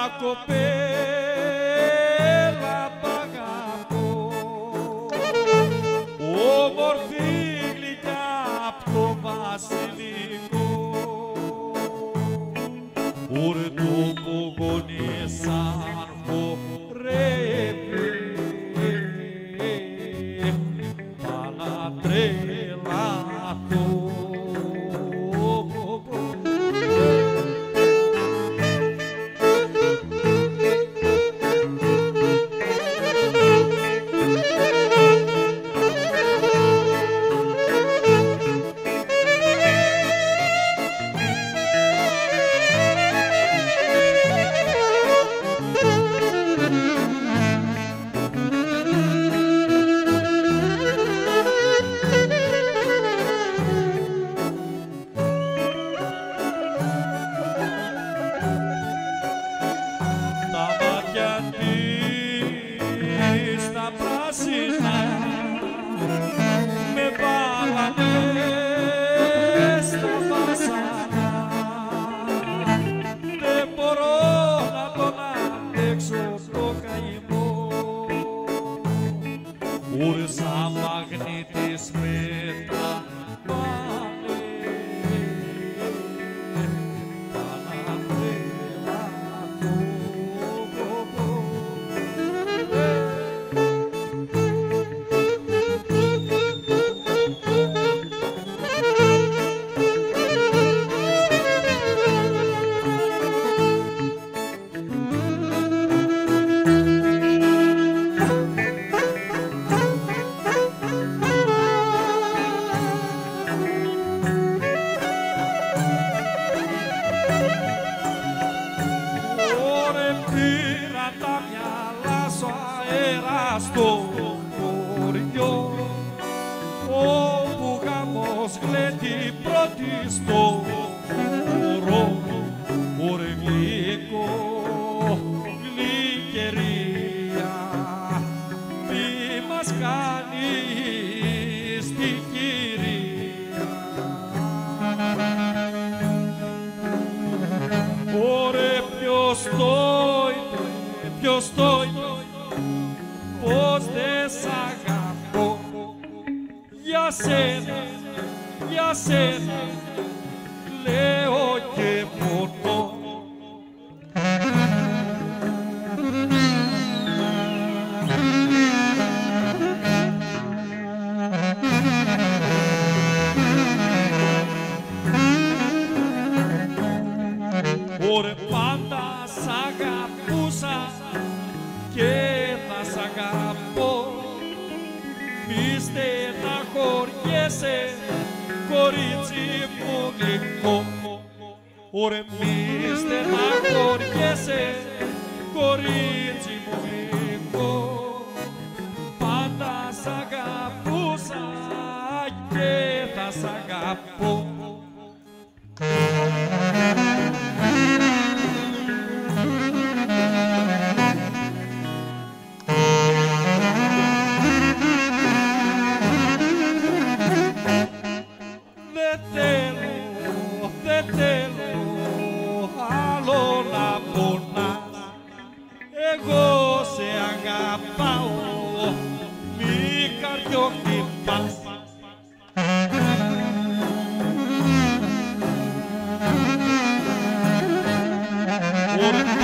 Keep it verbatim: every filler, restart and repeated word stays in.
κοπέλα π' αγαπώ, όμορφη γλυκιά απ' το βασιλικό, ωρε το πογόνι σαν χορεύει, θα να τρελαθώ. Στα πράσινα με βάλανε στα βασανά, δεν μπορώ να τον αντέξω το καημό, ουρ σαν μαγνήτης με τραβάνε, θα να τρελαθώ. Πήρα τα μυαλά σου αέρα στο χωριό, όπου γάμος γλέτει πρώτη στο χώρο, ωρε γλυκό, γλυκερία, μη μας κάνεις την κυρία. Ωρε ποιος το είπε, ποιος το είπε, πως δεν σ' αγαπώ, για σένα, για σένα, λέω και πονώ. Ωρε πάντα σ' αγαπούσα και θα σ' αγαπώ, μη στεναχωριέσαι, κορίτσι μου γλυκό. Ωρε μη στεναχωριέσαι, κορίτσι μου γλυκό, πάντα σ' αγαπούσα και θα σ' αγαπώ. Δεν θέλω, δεν θέλω άλλο να πονάς, εγώ σε αγαπάω, μη καρδιοχτυπάς. Ωρε